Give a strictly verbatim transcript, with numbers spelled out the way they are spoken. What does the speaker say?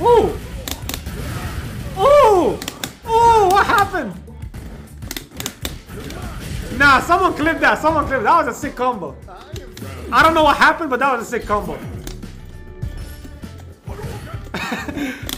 Ooh! Ooh! Ooh! What happened? Nah, someone clipped that. Someone clipped that. That was a sick combo. I don't know what happened, but that was a sick combo.